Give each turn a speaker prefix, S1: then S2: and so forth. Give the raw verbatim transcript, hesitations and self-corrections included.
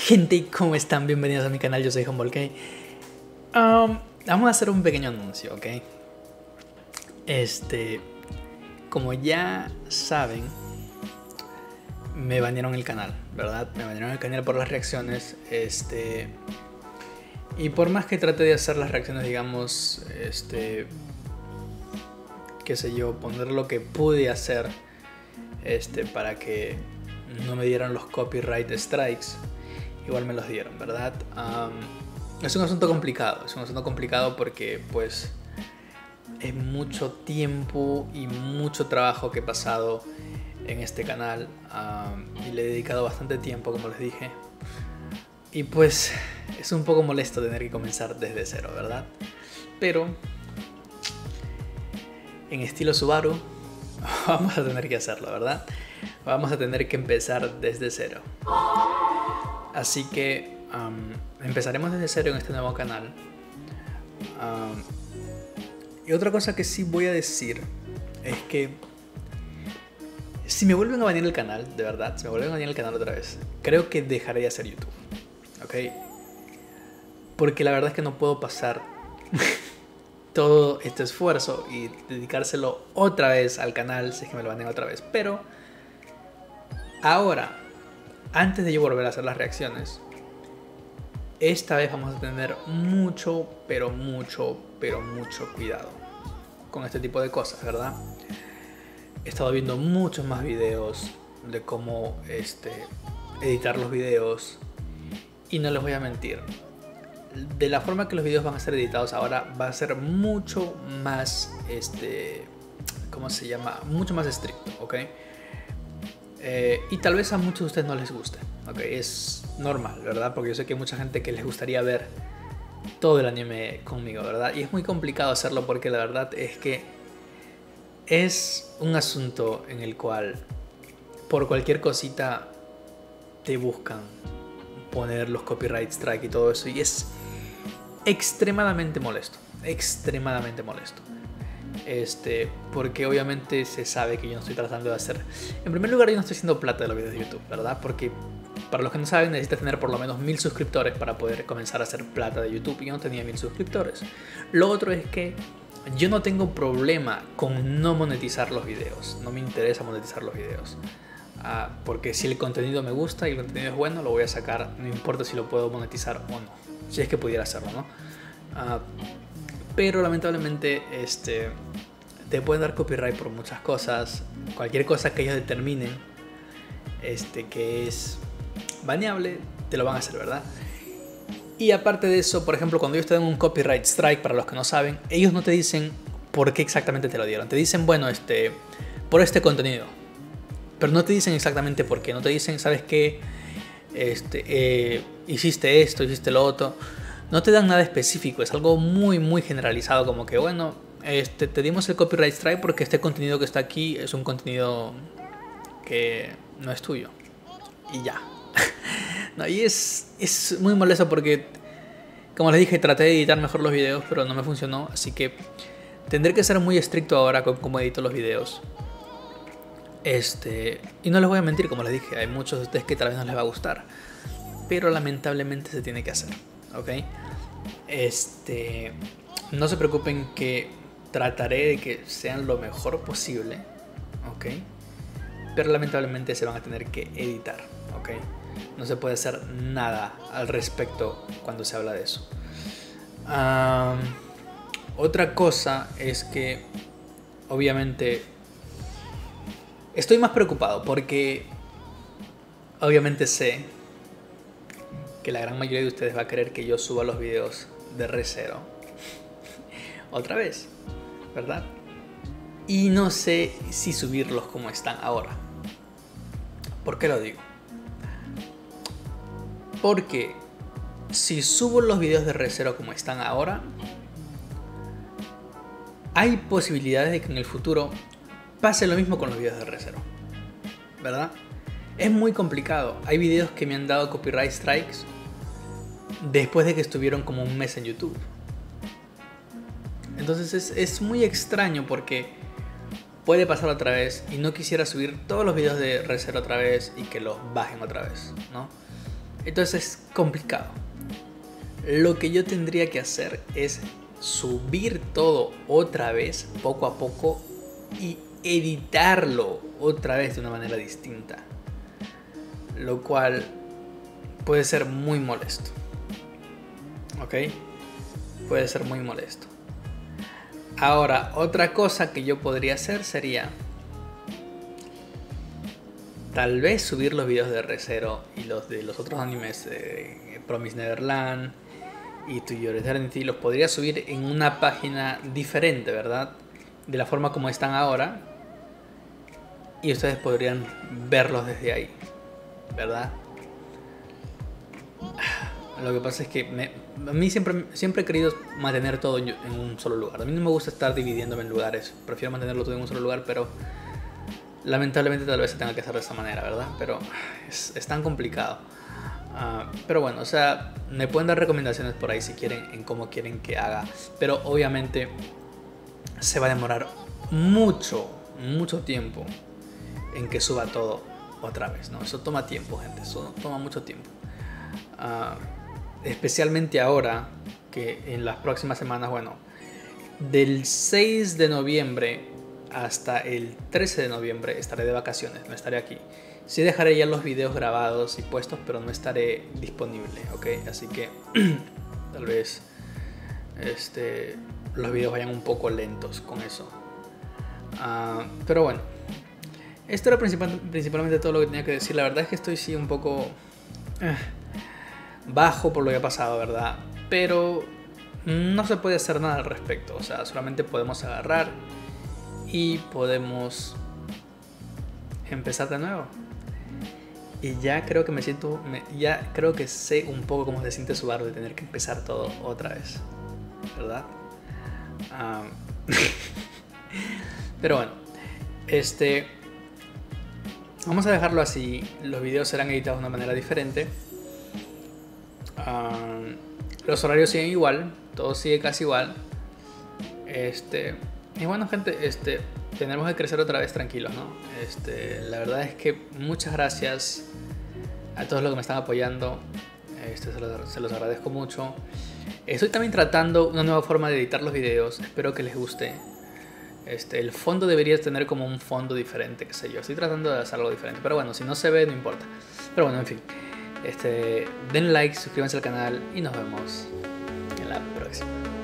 S1: Gente, ¿cómo están? Bienvenidos a mi canal, yo soy Humboldt. Um, vamos a hacer un pequeño anuncio, ¿ok? Este, como ya saben, me banearon el canal, ¿verdad? Me banearon el canal por las reacciones, este... Y por más que trate de hacer las reacciones, digamos, este... qué sé yo, poner lo que pude hacer, este, para que no me dieran los copyright strikes, igual me los dieron, ¿verdad? Um, es un asunto complicado, es un asunto complicado porque pues es mucho tiempo y mucho trabajo que he pasado en este canal, um, y le he dedicado bastante tiempo, como les dije, y pues es un poco molesto tener que comenzar desde cero, ¿verdad? Pero en estilo Subaru vamos a tener que hacerlo, ¿verdad? Vamos a tener que empezar desde cero. Así que um, empezaremos desde cero en este nuevo canal. Um, y otra cosa que sí voy a decir es que si me vuelven a banear el canal, de verdad, si me vuelven a banear el canal otra vez, creo que dejaré de hacer YouTube, ¿ok? Porque la verdad es que no puedo pasar todo este esfuerzo y dedicárselo otra vez al canal si es que me lo banean otra vez. Pero ahora, antes de yo volver a hacer las reacciones, esta vez vamos a tener mucho, pero mucho, pero mucho cuidado con este tipo de cosas, ¿verdad? He estado viendo muchos más videos de cómo este, editar los videos y no les voy a mentir, de la forma que los videos van a ser editados ahora va a ser mucho más, este, ¿cómo se llama? Mucho más estricto, ¿ok? Eh, y tal vez a muchos de ustedes no les guste, ¿ok? Es normal, ¿verdad? Porque yo sé que hay mucha gente que les gustaría ver todo el anime conmigo, ¿verdad? Y es muy complicado hacerlo porque la verdad es que es un asunto en el cual por cualquier cosita te buscan poner los copyright strike y todo eso, y es extremadamente molesto, extremadamente molesto. Este, porque obviamente se sabe que yo no estoy tratando de hacer... En primer lugar, yo no estoy haciendo plata de los videos de YouTube, ¿verdad? Porque para los que no saben, necesitas tener por lo menos mil suscriptores para poder comenzar a hacer plata de YouTube, y yo no tenía mil suscriptores. Lo otro es que yo no tengo problema con no monetizar los videos, no me interesa monetizar los videos. Uh, porque si el contenido me gusta y el contenido es bueno, lo voy a sacar, no importa si lo puedo monetizar o no, si es que pudiera hacerlo, ¿no? Uh, pero lamentablemente este, te pueden dar copyright por muchas cosas, cualquier cosa que ellos determinen este, que es baneable, te lo van a hacer, ¿verdad? Y aparte de eso, por ejemplo, cuando ellos te dan un copyright strike, para los que no saben, ellos no te dicen por qué exactamente te lo dieron, te dicen, bueno, este, por este contenido. Pero no te dicen exactamente por qué, no te dicen, ¿sabes qué? Este, eh, hiciste esto, hiciste lo otro. No te dan nada específico, es algo muy, muy generalizado, como que, bueno, este, te dimos el copyright strike porque este contenido que está aquí es un contenido que no es tuyo. Y ya. No, y es, es muy molesto porque, como les dije, traté de editar mejor los videos, pero no me funcionó. Así que tendré que ser muy estricto ahora con cómo edito los videos. Este, y no les voy a mentir, como les dije, hay muchos de ustedes que tal vez no les va a gustar, pero lamentablemente se tiene que hacer, ¿ok? Este, no se preocupen que trataré de que sean lo mejor posible, ¿ok? Pero lamentablemente se van a tener que editar, ¿ok? No se puede hacer nada al respecto cuando se habla de eso. Um, otra cosa es que, obviamente, estoy más preocupado porque obviamente sé que la gran mayoría de ustedes va a querer que yo suba los videos de Re:Zero otra vez, ¿verdad? Y no sé si subirlos como están ahora. ¿Por qué lo digo? Porque si subo los videos de Re:Zero como están ahora, hay posibilidades de que en el futuro pase lo mismo con los videos de Re:Zero, ¿verdad? Es muy complicado. Hay videos que me han dado copyright strikes después de que estuvieron como un mes en YouTube. Entonces es, es muy extraño porque puede pasar otra vez y no quisiera subir todos los videos de Re:Zero otra vez y que los bajen otra vez, ¿no? Entonces es complicado. Lo que yo tendría que hacer es subir todo otra vez, poco a poco, y editarlo otra vez de una manera distinta. Lo cual puede ser muy molesto. ¿Ok? Puede ser muy molesto. Ahora, otra cosa que yo podría hacer sería tal vez subir los videos de Re:Zero y los de los otros animes de Promise Neverland y To Your Eternity, los podría subir en una página diferente, ¿verdad? De la forma como están ahora, y ustedes podrían verlos desde ahí, ¿verdad? Lo que pasa es que me, a mí siempre, siempre he querido mantener todo en un solo lugar. A mí no me gusta estar dividiéndome en lugares, prefiero mantenerlo todo en un solo lugar, pero lamentablemente tal vez se tenga que hacer de esta manera, ¿verdad? Pero es, es tan complicado. Uh, pero bueno, o sea, me pueden dar recomendaciones por ahí si quieren, en cómo quieren que haga. Pero obviamente se va a demorar mucho, mucho tiempo en que suba todo otra vez, ¿no? Eso toma tiempo, gente, eso toma mucho tiempo. Uh, especialmente ahora que en las próximas semanas, bueno, del seis de noviembre hasta el trece de noviembre estaré de vacaciones, no estaré aquí. Sí dejaré ya los videos grabados y puestos, pero no estaré disponible, ¿ok? Así que tal vez este, los videos vayan un poco lentos con eso. Uh, pero bueno, esto era principal, principalmente todo lo que tenía que decir. La verdad es que estoy sí un poco eh, bajo por lo que ha pasado, ¿verdad? Pero no se puede hacer nada al respecto. O sea, solamente podemos agarrar y podemos empezar de nuevo. Y ya creo que me siento, me, ya creo que sé un poco cómo se siente Subaru de tener que empezar todo otra vez, ¿verdad? Um, pero bueno, este, vamos a dejarlo así. Los videos serán editados de una manera diferente. Um, los horarios siguen igual, todo sigue casi igual. Este, y bueno, gente, este, tenemos que crecer otra vez tranquilos, ¿no? Este, la verdad es que muchas gracias a todos los que me están apoyando. Este, se, los, se los agradezco mucho. Estoy también tratando una nueva forma de editar los videos. Espero que les guste. Este, el fondo debería tener como un fondo diferente, qué sé yo. Estoy tratando de hacer algo diferente, pero bueno, si no se ve, no importa. Pero bueno, en fin. Este, den like, suscríbanse al canal y nos vemos en la próxima.